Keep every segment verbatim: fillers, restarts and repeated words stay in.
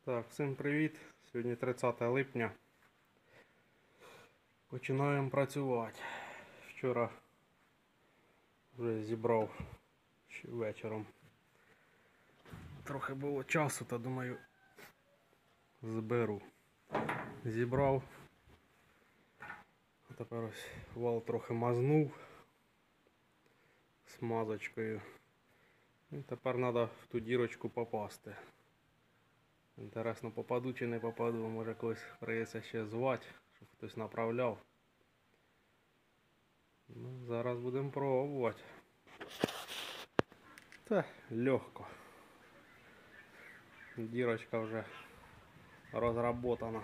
Так, всім привіт! Сьогодні тридцяте липня. Починаємо працювати. Вчора вже зібрав ще вечором. Трохи було часу, та думаю, зберу. Зібрав. А тепер ось вал трохи мазнув смазочкою. І тепер треба в ту дірочку попасти. Інтересно, попаду чи не попаду, може когось прийдеться ще звати, щоб хтось направляв. Ну, зараз будемо пробувати. Та, легко. Дірочка вже розработана.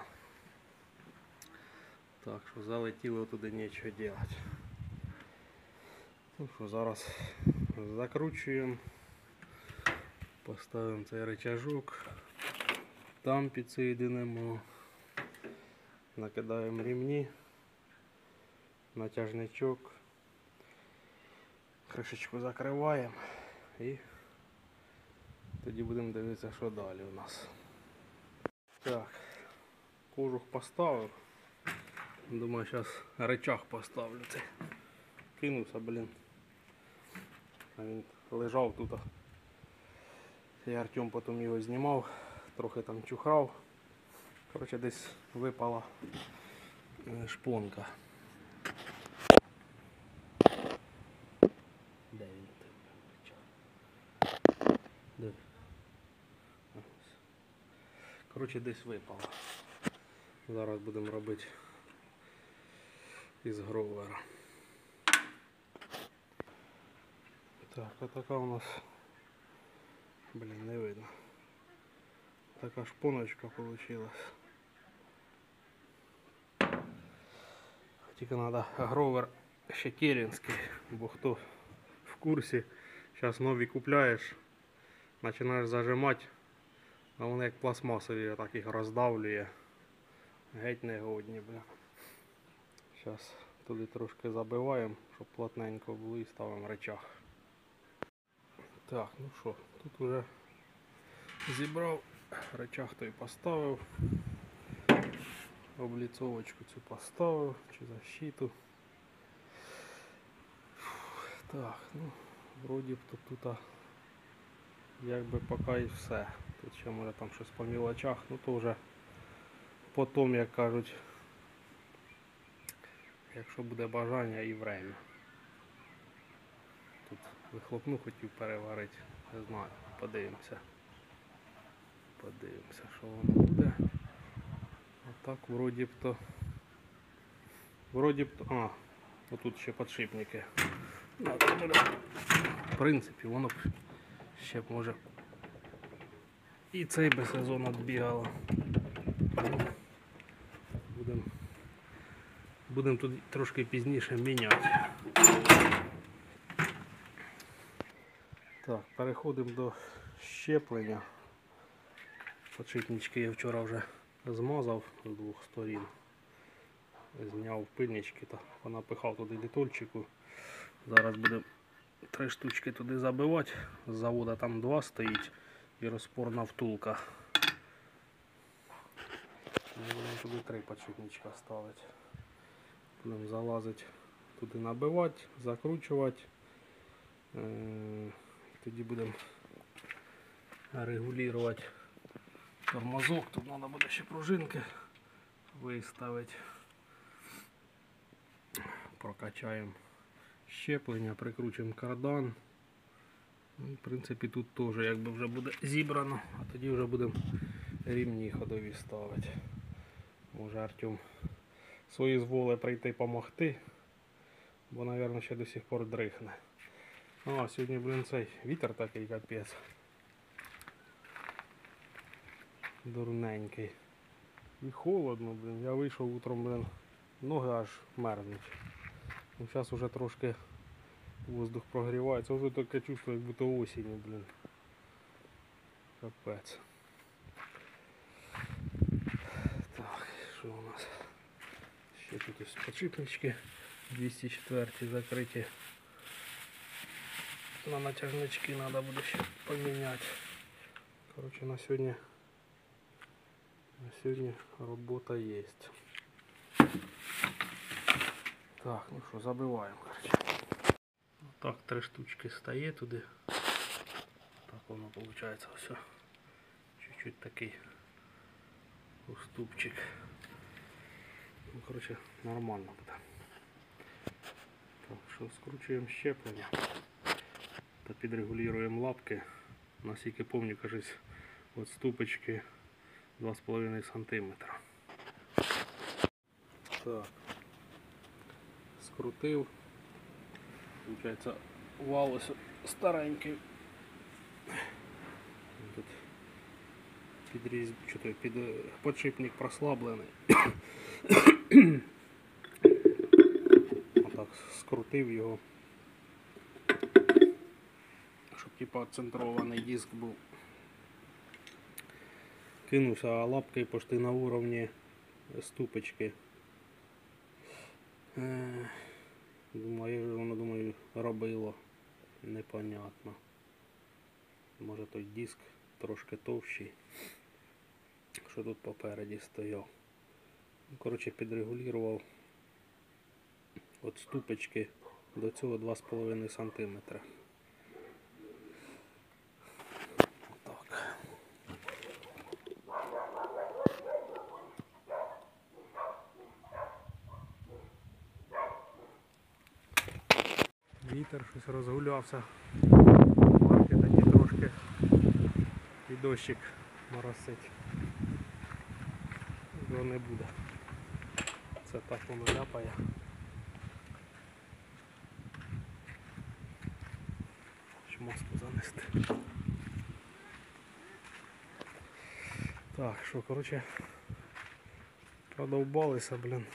Так що залетіло туди нічого робити. Ну що, зараз закручуємо. Поставимо цей рычажок. Там підсоєдинимо. Накидаємо ремні. Натяжничок. Кришечку закриваємо. І тоді будемо дивитися, що далі у нас. Так, кожух поставив. Думаю, зараз рычаг поставлю цей. Кинувся, блін. А він лежав тут. І Артем потім його знімав, трохи там чухрав. Коротше, десь випала шпонка. Де він? Де? Коротше, десь випала. Зараз будемо робити із гровера. Так, а така у нас, блін, не видно. Така шпоночка вийшла. Тільки треба гровер ще керенський, бо хто в курсі, зараз нові купляєш, починаєш зажимати, а вони як пластмасові, так їх роздавлює. Геть не годні, бля. Зараз туди трошки забиваємо, щоб плотненько було, і ставимо рычаг. Так, ну що, тут вже зібрав, рычаг той поставив, обліцовочку цю поставив, чи защиту. Так, ну, вроді б то тут якби поки і все. Тут ще може там щось по мілочах, ну то вже потім, як кажуть, якщо буде бажання і время. Тут вихлопну хотів переварити, не знаю, подивимося. Подивимося, що воно буде. Отак вроді б то. Вроді б то. А, отут ще підшипники. В принципі, воно б ще б може і цей би сезон відбігало. Будемо будем тут трошки пізніше міняти. Так, переходимо до щеплення. Подшипнички я вчора вже змазав з двох сторін. Зняв пильнички та понапихав туди літольчику. Зараз будемо три штучки туди забивати. З заводу там два стоїть і розпорна втулка. Будемо туди три подшипничка ставити. Будемо залазити туди, набивати, закручувати. Тоді будемо регулювати тормозок. Тут треба буде ще пружинки виставити. Прокачаємо щеплення, прикручуємо кардан. Ну, в принципі, тут теж якби вже буде зібрано, а тоді вже будемо рівні ходові ставити. Може Артем свої зволи прийти допомогти, бо, мабуть, ще до сих пор дрихне. А, сьогодні, блін, цей вітер такий капець. Дурненький. І холодно, блін. Я вийшов утром, блін, ноги аж мерзнуть. Ну, зараз вже трошки воздух прогрівається. Вже таке чувство, як будто осінь, блін. Капець. Так, що у нас? Ще тут ось подшипнички двісті четвертий закриті. На натяжнички треба буде ще поміняти. Коротше, на сьогодні Сьогодні робота є. Так, ну що, забиваємо, короче. Так, три штучки стає туди. Так воно виходить все. Чуть-чуть такий уступчик. Ну, короче, нормально буде. Так, що, скручуємо щеплення та підрегулюємо лапки. Наскільки пам'ятаю, кажуть, от ступочки два з половиною сантиметра. Так, скрутив. Получається, вал ось старенький. Тут підріз, що то, під, подшипник прослаблений. Отак скрутив його, щоб типа центрований диск був. Кинувся лапкою почти на уровні ступочки. Думаю, воно, думаю, робило. Непонятно. Може той диск трошки товщий, що тут попереді стояв. Коротше, підрегулював от ступочки до цього два з половиною сантиметра. Вітер щось розгулявся. Марки такі трошки і дощик моросить. Його не буде. Це так воно ляпає. Щоб маску занести. Так, що, коротше, продовбалися, блін.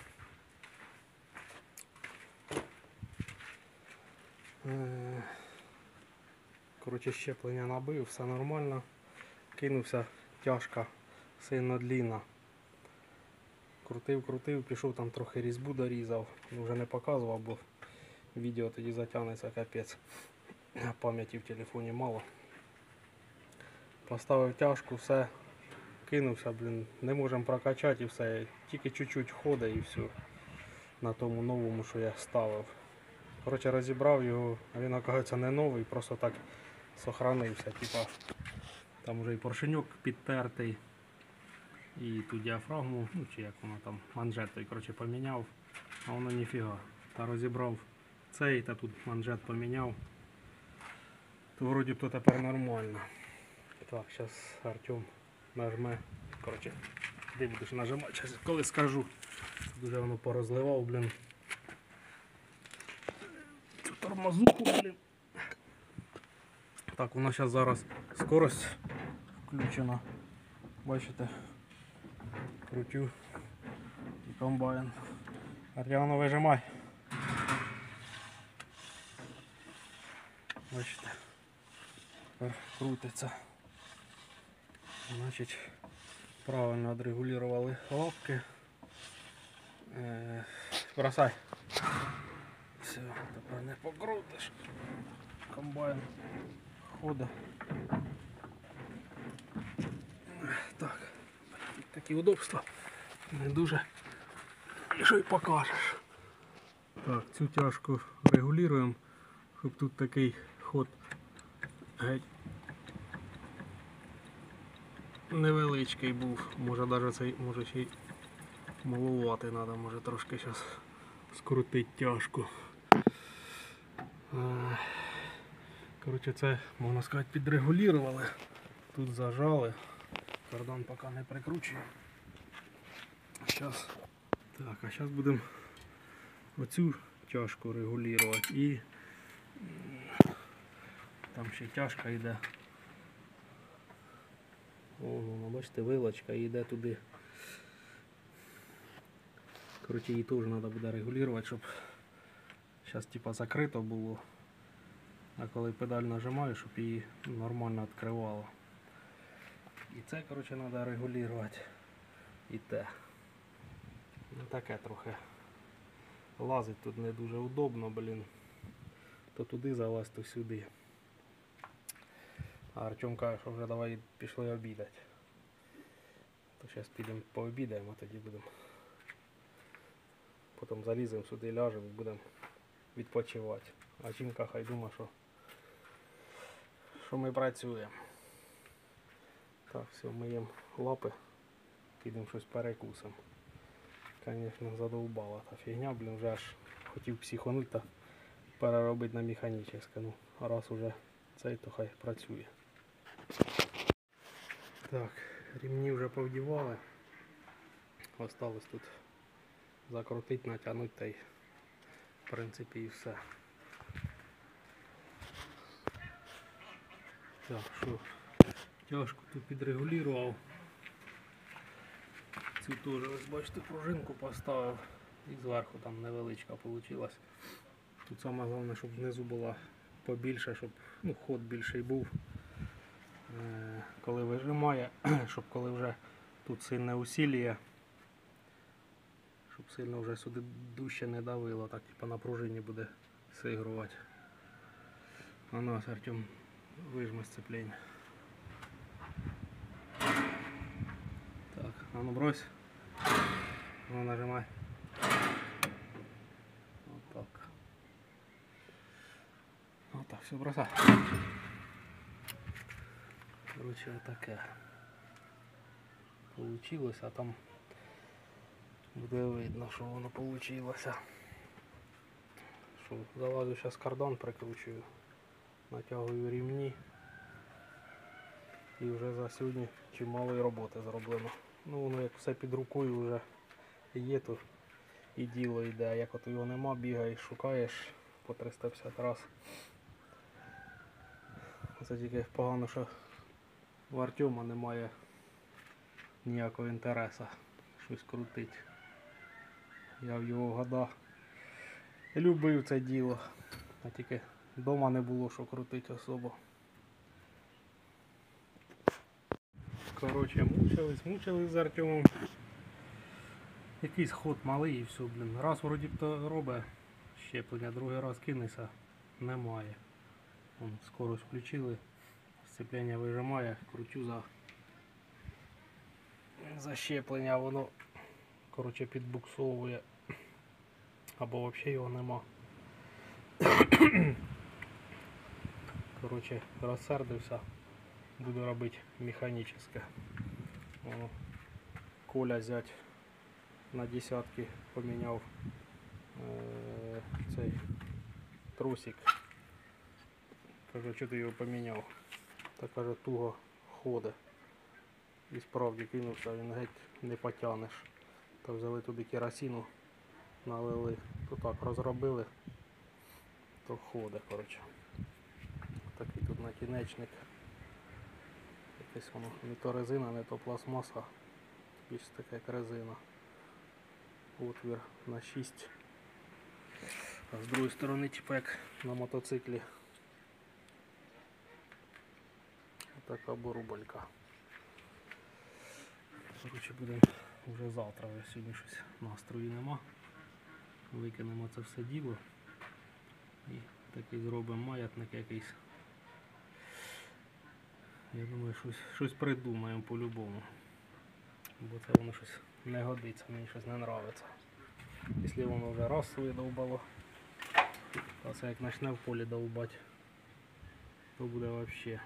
Коротше, щеплення набив, все нормально. Кинувся, тяжка, сильно длінна. Крутив, крутив, пішов там трохи різьбу дорізав. Вже не показував, бо відео тоді затягнеться капець. Пам'яті в телефоні мало. Поставив тяжку, все. Кинувся, блін, не можемо прокачати і все. Тільки чуть-чуть ходить і все. На тому новому, що я ставив. Коротше, розібрав його, а він, оказується, не новий, просто так сохранився. Типа, там вже і поршеньок підтертий, і ту діафрагму, ну чи як воно там, манжет той, коротше, поміняв, а воно ніфіга. Та розібрав цей, та тут манжет поміняв, то вроді то тепер нормально. Так, зараз Артем нажме, коротше, де будеш нажимати, зараз коли скажу. Дуже воно порозливав, блін. Цю тормозуху, блін. Так, у нас зараз зараз скорость включена. Бачите, крутю і комбайн. Артем, вижимай. Бачите, тепер крутиться. Значить, правильно відрегулювали лапки. Е, бросай. Все, тепер не покрутиш. Комбайн ходить. Так, такі удобства. Не дуже. І що й покажеш. Так, цю тяжку регулюємо, щоб тут такий ход геть невеличкий був. Може навіть цей, може ще й малувати треба, може трошки зараз скрутити тяжку. Коротше, це, можна сказати, підрегулювали. Тут зажали. Кардан поки не прикручуємо. Зараз. Так, а зараз будемо оцю тяжку регулювати. І там ще тяжка йде. Ого, бачите, вилочка йде туди. Коротше, її теж треба буде регулювати, щоб зараз типа закрито було. А коли педаль нажимаю, щоб її нормально відкривало. І це, коротше, треба регулювати. І те. Ну, таке трохи. Лазить тут не дуже удобно, блін. То туди залазь, то сюди. А Артем каже, що вже давай пішли обідати. То Зараз підемо пообідаємо, а тоді будемо. Потім заліземо сюди, ляжемо і будемо відпочивати. А жінка хай думає, що, що ми працюємо. Так, все, миємо лапи, підемо щось перекусимо. Звісно, задовбала та фігня, блін, вже аж хотів психануть та переробити на механічне. Ну, раз уже цей, то хай працює. Так, ремні вже повдівали. Осталось тут закрутити, натягнути та й в принципі і все. Так, що, тяжко тут підрегулював. Цю теж, ось бачите, пружинку поставив і зверху там невеличка вийшла. Тут саме головне, щоб внизу була побільше, щоб ну, ход більший був, е, коли вижимає, щоб коли вже тут сильне усилля, щоб сильно вже сюди дужче не давило, так типу на пружині буде сигрувати. А нас Артем вижме сцеплення. Так, а ну брось. Ну нажимай. Вот так. Вот так, все, бросай. Короче, вот таке получилось, а там буде видно, що воно получилося. Що, залазю зараз кардан, прикручую, натягую ремні. І вже за сьогодні чимало роботи зроблено. Ну воно як все під рукою вже є, то і діло йде. А як от його нема, бігаєш, шукаєш по триста п'ятдесят раз. Це тільки погано, що в Артема немає ніякого інтересу щось крутити. Я в його года любив це діло, а тільки вдома не було що крутити особо. Коротше, мучились, мучились з Артемом. Якийсь ход малий і все, блін. Раз вроді б то робить щеплення, другий раз кинеться, немає. Вон, скорость включили, сцеплення вижимає, кручу за, за щеплення, воно коротше підбуксовує. Або взагалі його нема. Коротше, розсердився. Буду робити механічне. О, Коля зять на десятки поміняв е цей трусик. Каже, що ти його поміняв? Та каже, туго ходить. І справді кинувся, він геть не потягнеш. Та взяли туди керосину, налили, то так розробили, то ходить, коротше. Такий тут накінечник. Якесь воно не то резина, не то пластмаса, більш така як резина. Отвір на шість. А з другої сторони, типу як на мотоциклі. Така борубалька. Коротше, будемо вже завтра, вже сьогодні щось настрою нема. Викинемо це все діло і такий зробимо маятник якийсь. Я думаю, щось, щось придумаємо по-любому. Бо це воно щось не годиться, мені щось не подобається. Якщо воно вже раз видовбало, то це як почне в полі довбати, то буде взагалі.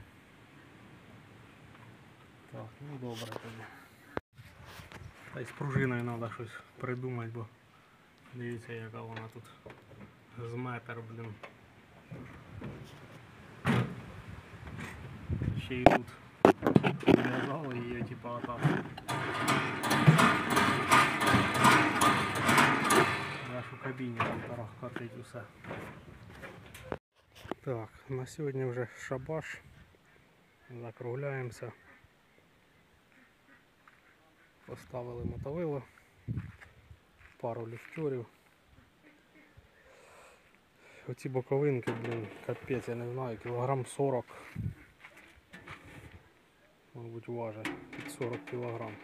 Так, ну добре тоді. Та й з пружиною треба щось придумати, бо дивіться, яка вона тут з метр, блін. Ще й тут в'язали її, типа отак. Аж у кабіні там тарахкотить усе. Так, на сьогодні вже шабаш. Закругляємося. Поставили мотовило, пару люфтюрів. Оці боковинки, блін, капець, я не знаю, кілограм сорок. Мабуть, важить під сорок кілограм.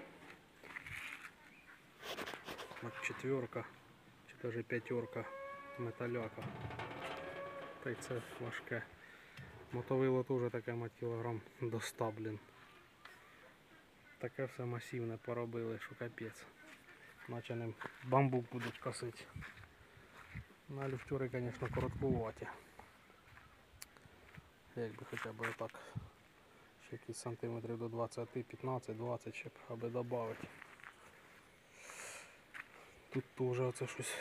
От четверка, чи навіть п'ятерка металяка. Та й це важке. Мотовило теж таке, мать, кілограм до ста, блін. таке все масивне поробили, що капець. Наче ним бамбук будуть косити. На люфтюри, звісно, короткуваті. Якби хоча б отак. Ще якісь сантиметрів до двадцяти, п'ятнадцять двадцять, щоб аби додати. Тут теж оце щось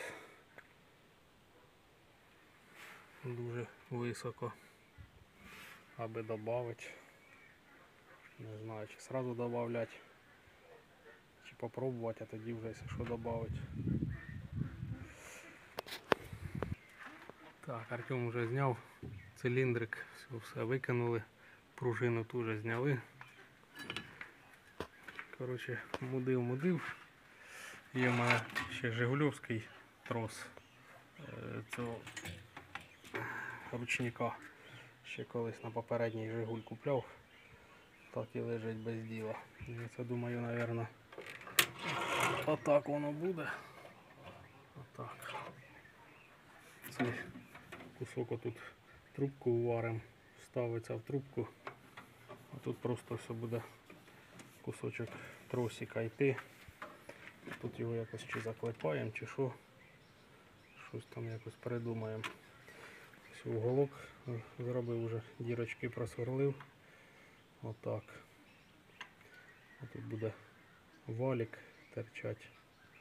дуже високо, аби додати. Не знаю, чи сразу додати, чи попробувати, а тоді вже, якщо що, додати. Так, Артем вже зняв циліндрик, все, все викинули, пружину теж зняли. Коротше, мудив-мудив. Є в мене ще жигульовський трос цього ручника. Ще колись на попередній Жигуль купляв. Так і лежить без діла. Я це думаю, мабуть, отак воно буде. Отак. Цей кусок отут трубку уварим, ставиться в трубку. А тут просто все буде кусочок тросика йти. Тут його якось чи заклепаємо, чи що. Щось там якось придумаємо. Ось уголок зробив, вже дірочки просверлив. Отак. А тут буде валик торчать.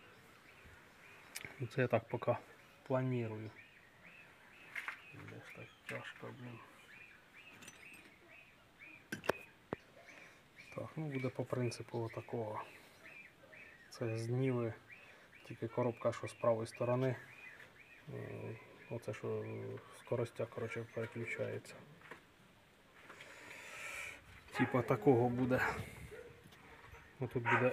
Це я так поки планую. Десь так тяжко, блін. Так, ну буде по принципу отакого. Це з Ніви, тільки коробка, що з правої сторони. Оце що скоростя, коротше, переключається. Типа такого буде. Отут буде,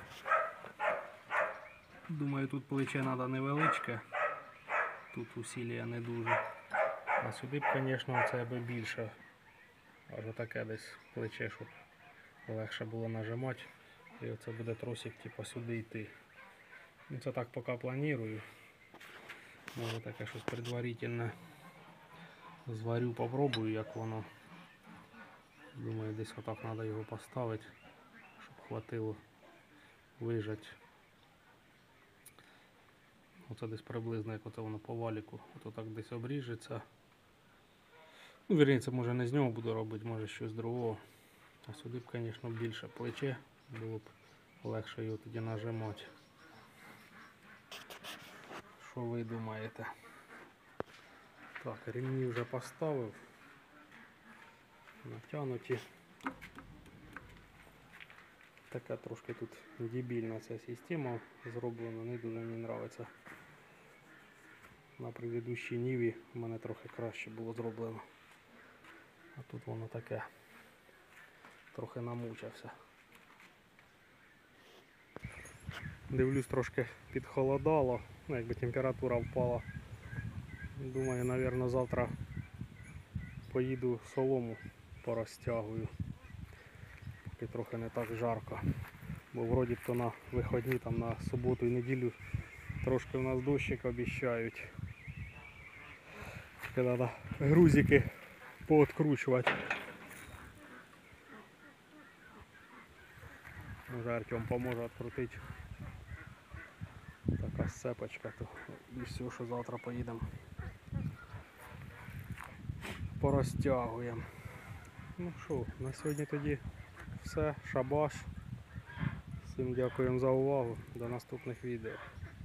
думаю, тут плече треба невеличке. Тут усилля не дуже. А сюди б, звісно, це би більше. Аж таке десь плече, щоб легше було нажимати. І оце буде тросик типу сюди йти. Ну, це так поки планую. Може таке щось предварительне зварю, попробую, як воно. Думаю, десь отак треба його поставити, щоб хватило вижати. Оце десь приблизно, як оце воно по валіку. Ото так десь обріжеться. Ну, вірніше, може не з нього буду робити, може щось другого. А сюди б, звісно, більше плече, було б легше його тоді нажимати. Що ви думаєте? Так, ремні вже поставив. Натягнуті. Така трошки тут дебільна ця система зроблена, не дуже мені подобається. На предыдущій Ніві в мене трохи краще було зроблено. А тут воно таке. Трохи намучився. Дивлюсь, трошки підхолодало, ну, якби температура впала. Думаю, мабуть, завтра поїду солому порозтягую, поки трохи не так жарко. Бо вроді то на вихідні, там на суботу і неділю трошки в нас дощик обіцяють. Треба грузики пооткручувати. Може Артем поможе відкрутити. Така сцепочка, то і все, що завтра поїдемо. Порозтягуємо. Ну що, на сьогодні тоді все, шабаш. Всім дякуємо за увагу, до наступних відео.